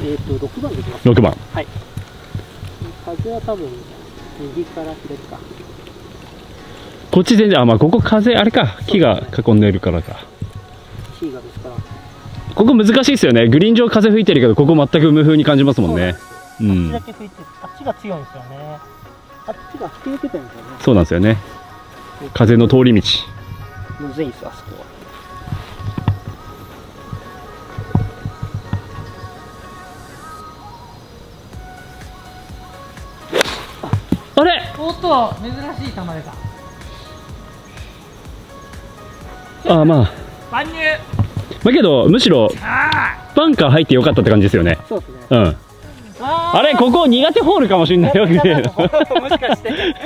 6番でいきます。 6番。 はい。風は多分右から左か。 こっち全然、まあここ風あれか、木が囲んでるからか。 木がですから。 ここ難しいですよね。グリーン上風吹いてるけど、ここ全く無風に感じますもんね。 あっちだけ吹いて、あっちが強いんですよね。あっちが吹き抜けてるんですよね。 そうなんですよね。風の通り道。 むずいんですあそこは。 あれ？ おっと珍しい球出た。 まあ。 搬入。 だけどむしろバンカー入ってよかったって感じですよね。 そうですね。 あれここ苦手ホールかもしれないよ。もしかして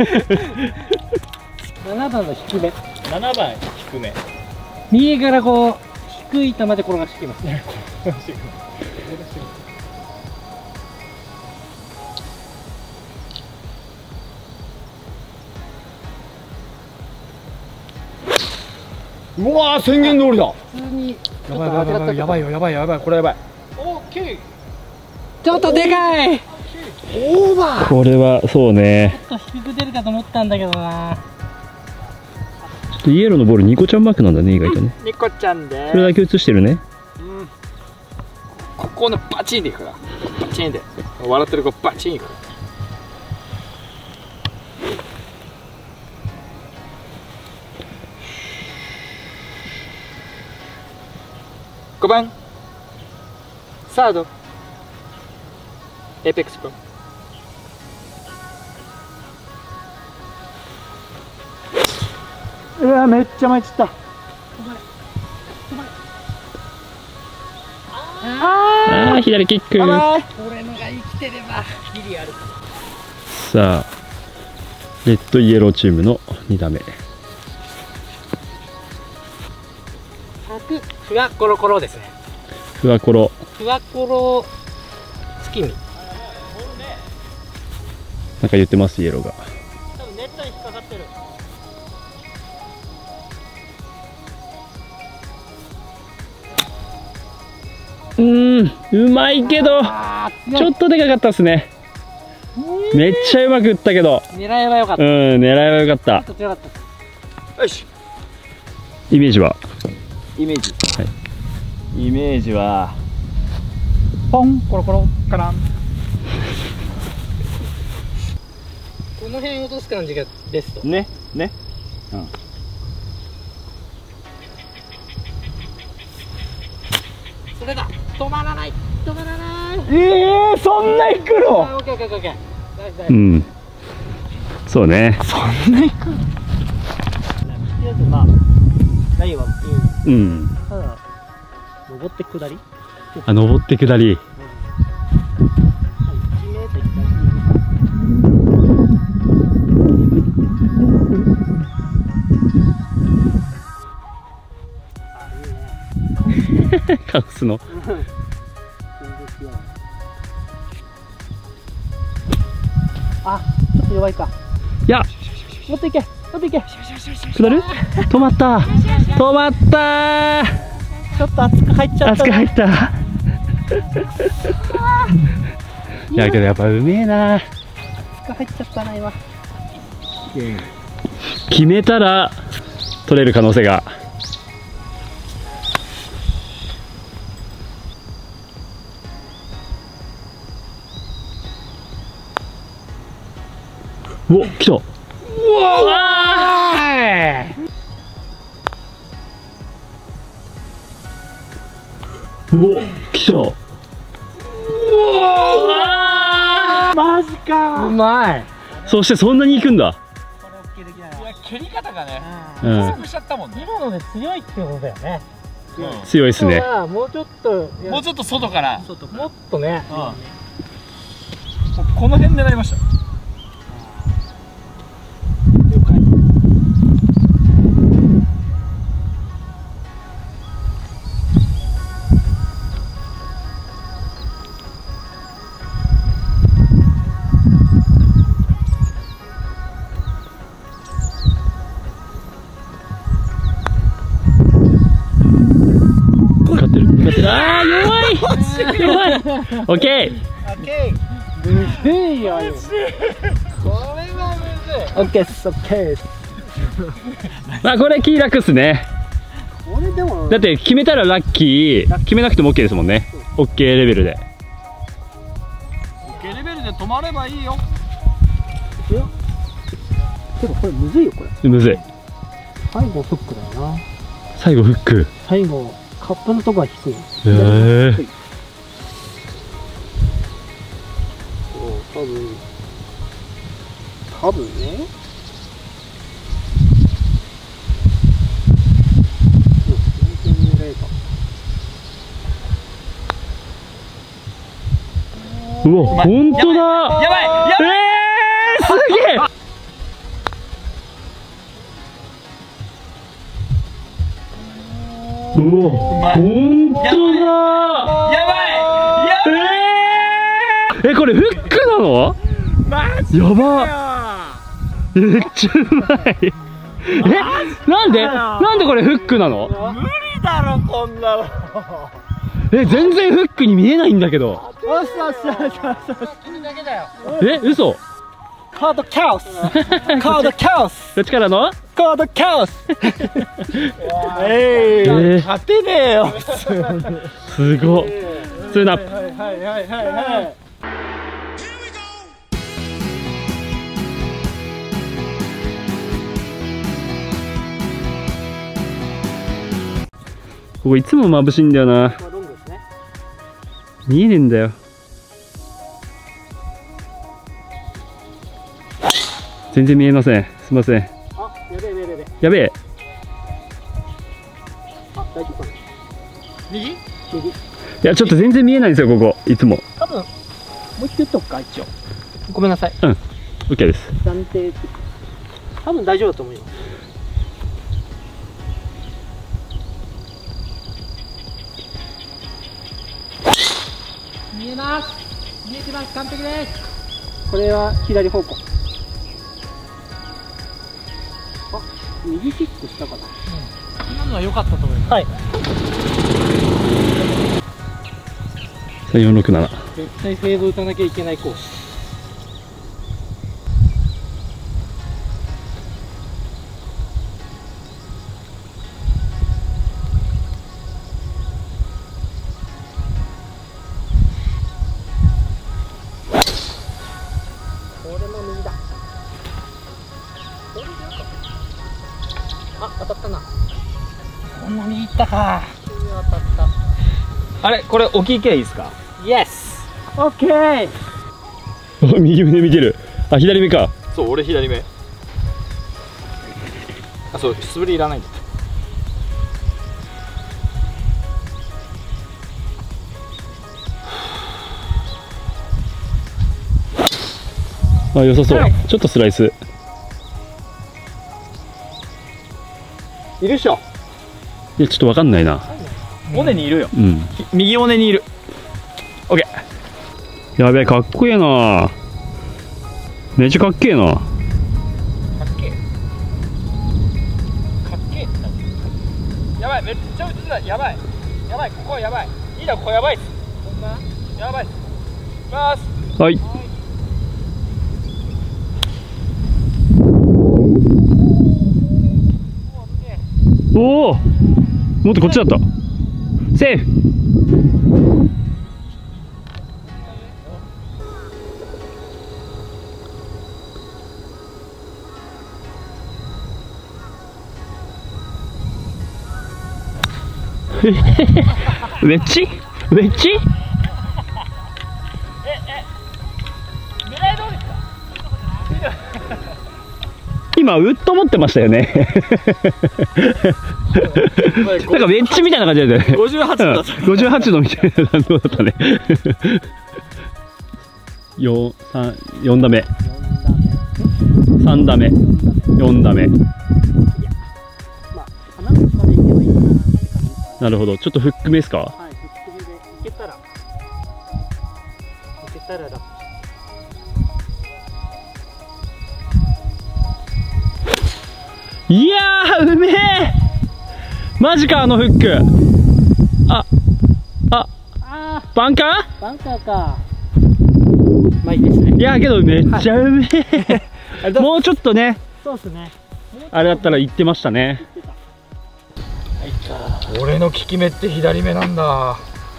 。7番の低め。7番低め。右からこう低い球で転がしてきますね。 うわー、宣言通りだ。 普通にやばいよ、これやばい。 オッケー。ちょっとでかい。 オーバー。 これはそうね。 ちょっと低く出るかと思ったんだけどな。 イエローのボールニコちゃんマークなんだね、意外とね。 ニコちゃんで。 それだけ映してるね。 ここのバチンでいくから。バチンで。笑ってる子バチンいくから。5番サードエーペックスプロ。 うわめっちゃ前散った。 左キック。 俺のが生きてればギリある。 さあレッドイエローチームの2打目。 ふわコロコロですね。 ふわコロ。 ふわコロ月見。 なんか言ってますイエローが。 多分ネットに引っかかってる。 うまいけどちょっとでかかったですね。めっちゃうまく打ったけど狙えばよかった。 狙えばよかった。 ちょっと強かった。 よし。 イメージはイメージ。 はい。 イメージは。 ポンコロコロカラン。この辺落とす感じがベスト。 ね。 それだ。止まらない。止まらない。 そんな行くの。 オッケーオッケーオッケー。大丈夫。 そうね。 そんな行くの。 とりあえずまあラインはいい。ただ登って下り。 登って下り。 1メートル左。 カウスの。 あ、ちょっと弱いか。 いや、 持っていけ、持っていけ。 下る？止まった。止まった。 ちょっと熱く入っちゃった。 熱く入った。いやけどやっぱうめえな。 熱く入っちゃったな今。 決めたら取れる可能性が。うわ、来た。うわ、来た。 マジか。うまい。 そしてそんなに行くんだ。 いや、蹴り方がね、 うん加速しちゃったもんね。 今ので強いってことだよね。 強いですね。 もうちょっと、 もうちょっと外から。 もっとね。 この辺狙いました。 了解。 向かってる。向かってる。ああ、弱い。 やばい。オッケー。 むずいよ。 これはむずい。 オッケーっす、オッケーっす。 まあこれ気楽っすね。 これでもだって決めたらラッキー、決めなくても OK ですもんね。OK レベルで。 レベルで止まればいいよ。 いやけどこれむずいよ、これ。 むずい。 最後フックだよな。 最後フック。 最後カップのとこが低い。 へえ。 多分ね。 うわ、本当だ。 やばい。 すげえ。うわ、本当だ。 やばい。 これフックなの？ マジやば。めっちゃうまい。なんでこれフックなの？ 無理だろこんなの。 全然フックに見えないんだけど。 よしよしよしよし。これだけだよ。 嘘？ カードキャオス。カードキャオス。 どっちからの？ カードキャオス。勝てねえよ。 すごっ。ツーナップ。 はい。 ここいつも眩しいんだよな。見えねえんだよ。全然見えません。すみません。 あ、やべえ。 やべえ。 あ、大丈夫かな。右。 いや、ちょっと全然見えないんですよ、ここ。いつも。 多分もう一回言っとくか、一応。ごめんなさい。 うん。OK です。 暫定。多分大丈夫だと思います。見えます。見えてます。完璧です。これは左方向。あ、右キックしたかな。今のは良かったと思います。はい。 467。 絶対フェード打たなきゃいけないコース。当たったな。こんなにいったか。当たった。 あれこれ大きい系いいですか？ イエス。オッケー。 右目見てる。あ、左目か。 そう、俺左目。あ、そう、素振りいらないんだ。 あ、良さそう。ちょっとスライス。 いるっしょ。 いや、ちょっとわかんないな。 尾根にいるよ。 うん。 右尾根にいる。オッケー。やべえ、かっこいいな。めっちゃかっけえな。 かっけえ。かっけえって何？やばい、めっちゃ打ちだ。やばい。やばい、ここやばい。いいだ、ここやばいっす。ほんま？やばいっす。いきます。 はい。おお、もっとこっちだった。セーフ。ウェッジ？ウェッジ？ 狙いどうですか？ 今ウッド持ってましたよね。なんかウェッジみたいな感じだったね。 58度だった。 58度みたいな弾道だったね。4打目。3打目。4打目。なるほど。ちょっとフック目ですか？ はい、フック目でいけたらだ。 いやー、うめえ。マジか、あのフック。 バンカバンカーか。まあいいですね。 ー？いやけどめっちゃうめえ。もうちょっとね、 そうですね。 あれだったら言ってましたね。 俺の効き目って左目なんだ。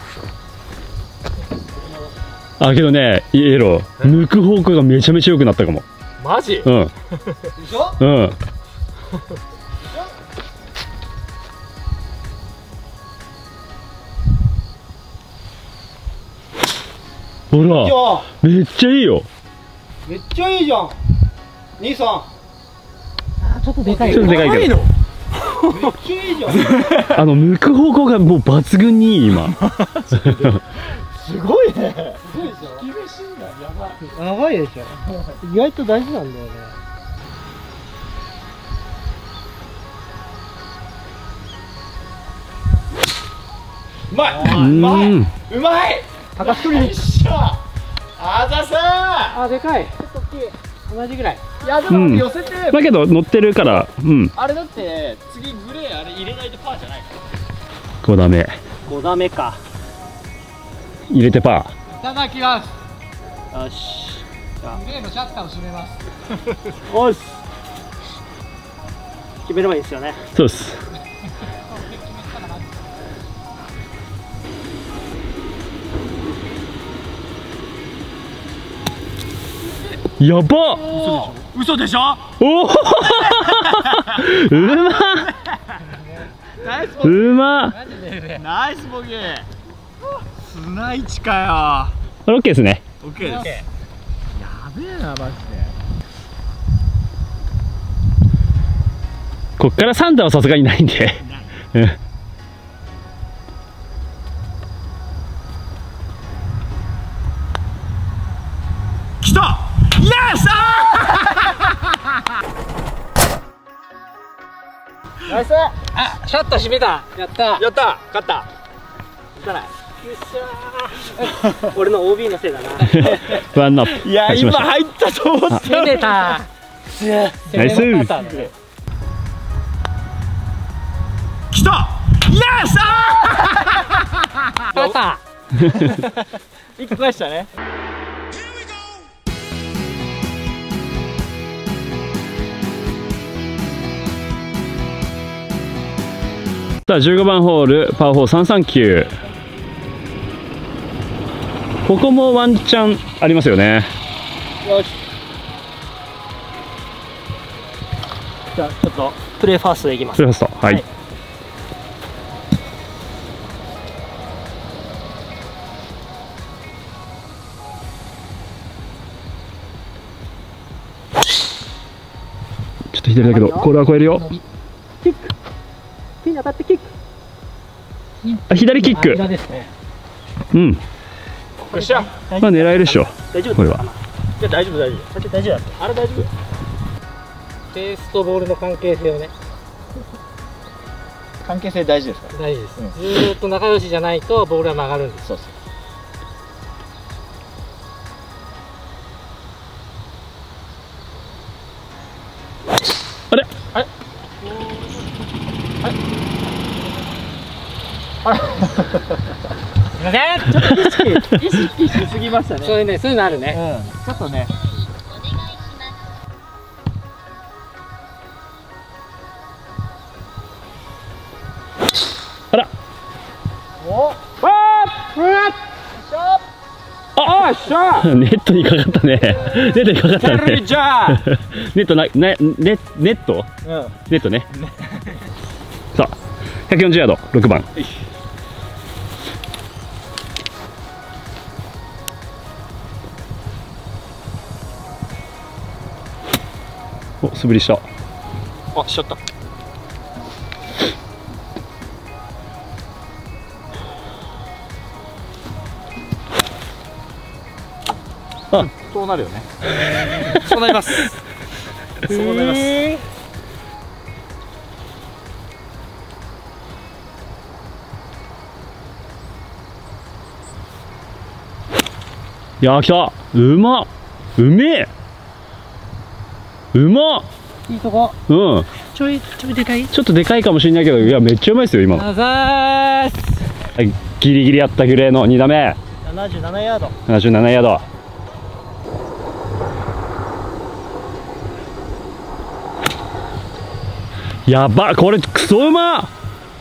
あ、けどね、イエロー抜く方向がめちゃめちゃ良くなったかも。 マジ？ うん。 でしょ？ うん。ほら、めっちゃいいよ。 めっちゃいいじゃん。兄さん。ちょっとでかい。 ちょっとでかいけど。 めっちゃいいじゃん。 抜く方向がもう抜群にいい今。 すごいね。 すごいでしょ。やばいでしょ。意外と大事なんだよね。 うまい。 うまい。 うまい。 高一人に。 あざさあ、でかい。ちょっと大きい。同じぐらい。 ー。いやでも寄せて。 だけど乗ってるから、うん。 あれだって次グレーあれ入れないとパーじゃない。 5打目。 5打目か。 入れてパいただきます。 よし。じゃあグレーのシャッターを閉めます。 おし。決めればいいですよね。 ー。そうです。やばっ。 嘘でしょ？ おお。うまっ。 ナイスうまっ。 ナイスボギー。砂一かオッケーですね。 よ。オッケーです。やべえなマジで。 こっから3打はさすがにないんで。 来た。イエス。 ナイス。あ、シャッター閉めた。やった。 やった。勝った。 じゃない。よっしゃー。俺の OB のせいだな。 ワンアップ。 いや返しました。 今入ったと思った。 攻めた。 ナイス。 来た。イエス。 勝った。 一個返したね。 さあ15番ホールパー4339。ここもワンチャンありますよね。 よし。じゃあちょっとプレーファーストでいきます。 プレーファースト。はい、 はい。 ちょっと左だけどこれは超えるよ。 キック。手に当たってキック。 あ、左キック。 間ですね。 うん。 よっしゃ。 まあ狙えるでしょ。 大丈夫これは。 いや大丈夫大丈夫。 大丈夫だって。あれ大丈夫。ベースとボールの関係性をね。 関係性大事ですか？ 大事です。ずーっと仲良しじゃないとボールは曲がるんです。 そうそう。 あれあれすいません。ちょっと意識しすぎましたね。そういうね、そういうのあるね。 ちょっとね。 あら。 お。 あ、 しゃ。 ネットにかかったね。ネットにかかったね。 じゃあ。 ネットな、ネット？ネットね。さあ、140ヤード、6番。お、素振りした。 あ、しちゃった。 あ、 そうなるよね。そうなります。そうなります。 いやー、来た。うまっ。うめえ。うまっ。 いいとこ。 うん。 ちょいでかい。 ちょっとでかいかもしれないけど、いや、めっちゃうまいですよ、今の。 あざーす。 はい。 ギリギリやったグレーの2打目。 77ヤード。 77ヤード。やば、これクソうま。あ、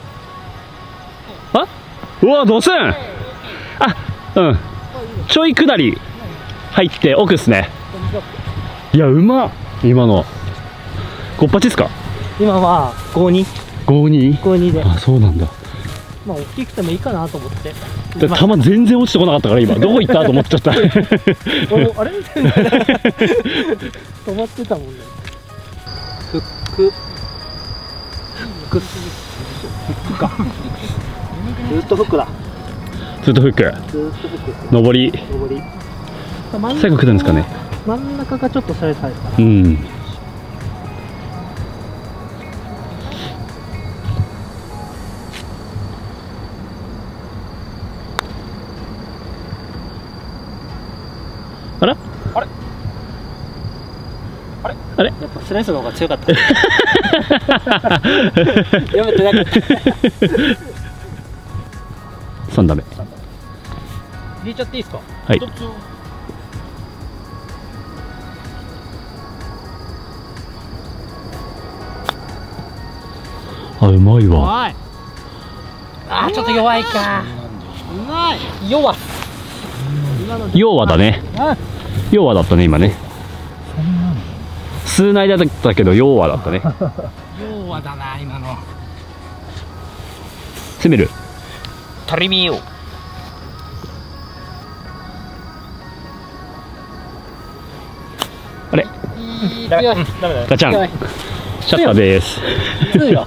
うわ、ドスン。あ、うん。ちょい下り入って奥っすね。いや、うまっ。今のごっぱちっすか。 今は52。 52。 52で。 あ、そうなんだ。 まあ大きくてもいいかなと思って。 で球全然落ちてこなかったから今どこ行ったと思っちゃった。 あれみたいな。止まってたもんね。フックか。ずっとフックだ。 ずっとフック。 ずっとフック。 上り。 上り。 最後来るんですかね。 真ん中がちょっとそれされた。 うん。あら？ あれ？あれ？ あれ？ やっぱスライスの方が強かった。読めてなかった。 3打目。 入れちゃっていいですか？ はい。あ、うまいわ。 あ、ちょっと弱いか。うまい。弱。 要はだね。要はだったね今ね。数内だったけど要はだったね。 要はだな今の。 攻める。 タリミよ。 あれ？ ダメだ。 ガチャン。シャッターです。 強いよ。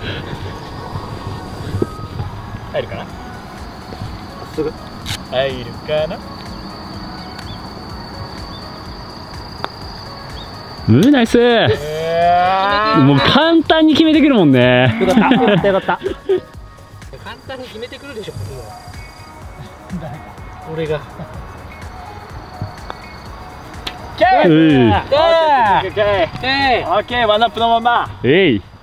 入るかな。 すぐ。 入るかな。 ナイス。もう簡単に決めてくるもんね。 よかったよかったよかった。 簡単に決めてくるでしょ。 俺が。 オッケー。 うん。 オッケー。ワンアップのまま。 えい。